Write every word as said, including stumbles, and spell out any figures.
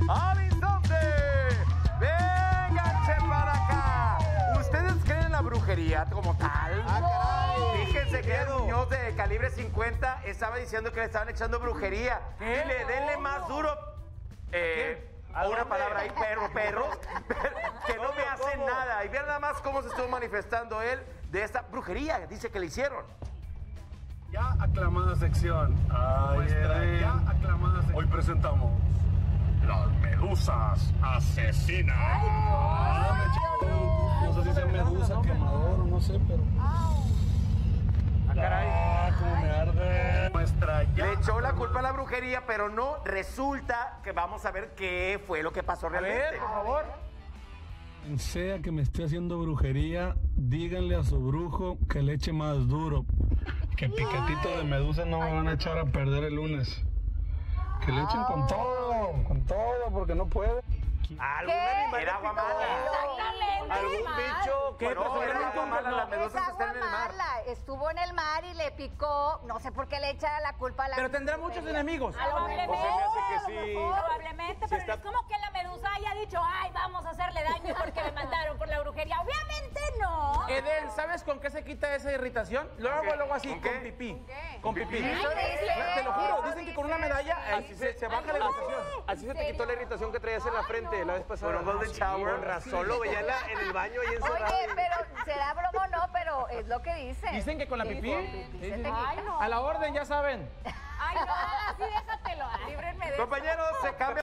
¡Horizonte! ¡Vénganse para acá! ¿Ustedes creen en la brujería como tal? ¡Ah, caray! Fíjense que el Muñoz de calibre cincuenta estaba diciendo que le estaban echando brujería. ¿Qué? Dile, denle más duro. Eh, ¿A una dónde? palabra ahí, perro, perros, que no me hacen ¿Cómo? nada. Y vean nada más cómo se estuvo manifestando él de esta brujería, dice que le hicieron. Ya aclamada sección. Nuestra ya aclamada sección. Hoy presentamos las medusas asesinas. No sé si sea medusa, quemador, no sé, pero. Ah, caray. Ah, cómo me arde. Nuestra ya Le echó la culpa a la brujería, pero no resulta que vamos a ver qué fue lo que pasó realmente. por favor. Quien sea que me esté haciendo brujería, díganle a su brujo que le eche más duro. Que piquetito de medusa no me van a echar a perder el lunes. Que le echen con todo, con todo, porque no puede. ¿Algún animal era agua mala? Exactamente. ¿Algún Mal. bicho? ¿Qué? No, Pues, era no, agua mala, no. las medusas Es que están agua en el mar. mala. Estuvo en el mar y le picó. No sé por qué le echa la culpa a la Pero tendrá muchos enemigos. Probablemente, Pues se me hace que sí. probablemente, pero no es como que la medusa haya dicho, ay, vamos a hacerle daño porque me mandaron por la brujería. Obviamente no. Eden, ¿sabes con qué se quita esa irritación? Lo hago luego así, ¿Con con, qué? pipí. qué? Con pipí. Eso dice. Te lo juro, Eso dicen que con dice. una medalla ahí Así se, se- se baja la no. irritación. Así se te ¿En quitó la serio? irritación que traías en la Ay, frente no. la vez pasada. Con Golden Shower. Con razón, lo veía en, la- en el baño ahí encerrado. Oye, pero será broma o no, pero es lo que dice. Dicen que con la Sí, pipí. con pipí Sí, se sí. te quita. Ay, no. A la orden, ya saben. Ay, no, así déjatelo. Ay. Líbrenme de eso. Compañeros, se cambia.